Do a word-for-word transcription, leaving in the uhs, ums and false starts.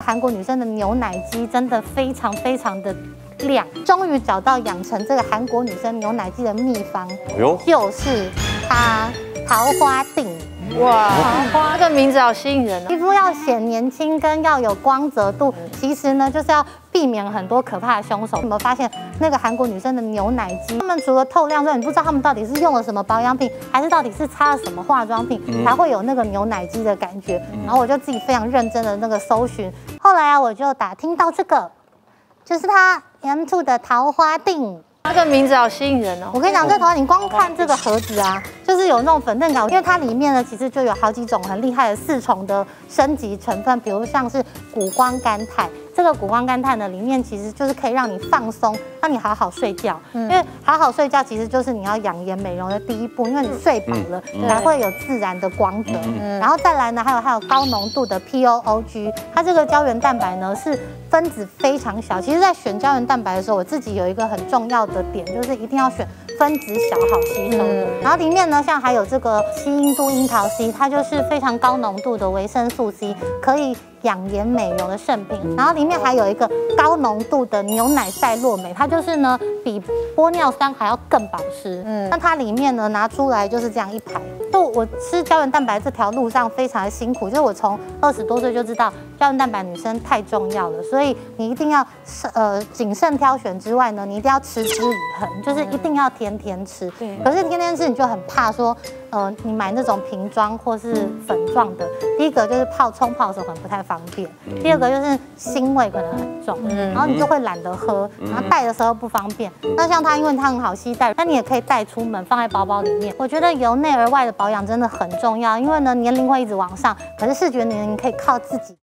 韩国女生的牛奶肌真的非常非常的亮，终于找到养成这个韩国女生牛奶肌的秘方， 哟， 就是它桃花锭。 哇，桃花这个名字好吸引人哦！ 皮肤要显年轻，跟要有光泽度，其实呢就是要避免很多可怕的凶手。有没有发现那个韩国女生的牛奶肌？她们除了透亮之外，你不知道她们到底是用了什么保养品，还是到底是擦了什么化妆品，才会有那个牛奶肌的感觉。然后我就自己非常认真的那个搜寻，后来啊我就打听到这个，就是它 M 二 的桃花锭。 这个名字好吸引人哦！ 我跟你讲，这桃花，你光看这个盒子啊，就是有那种粉嫩感，因为它里面呢其实就有好几种很厉害的四重的升级成分，比如像是谷胱甘肽。这个谷胱甘肽呢，里面其实就是可以让你放松，让你好好睡觉。因为好好睡觉其实就是你要养颜美容的第一步，因为你睡饱了才会有自然的光泽。然后再来呢，还有还有高浓度的 P O O G， 它这个胶原蛋白呢是分子非常小。其实，在选胶原蛋白的时候，我自己有一个很重要的点，就是一定要选分子小、好吸收的。然后里面呢，像还有这个七英度樱桃 C， 它就是非常高浓度的维生素 C， 可以 养颜美容的圣品，然后里面还有一个高浓度的牛奶赛洛美，它就是呢比玻尿酸还要更保湿。嗯，那它里面呢拿出来就是这样一排。就我吃胶原蛋白这条路上非常的辛苦，就是我从二十多岁就知道胶原蛋白女生太重要了，所以你一定要呃谨慎挑选之外呢，你一定要持之以恒，就是一定要天天吃。对。可是天天吃你就很怕说，呃，你买那种瓶装或是粉状的，第一个就是泡冲泡的时候可能不太方便，第二个就是腥味可能很重，然后你就会懒得喝，然后带的时候不方便。那像它，因为它很好携带，那你也可以带出门，放在包包里面。我觉得由内而外的保养真的很重要，因为呢年龄会一直往上，可是视觉年龄可以靠自己。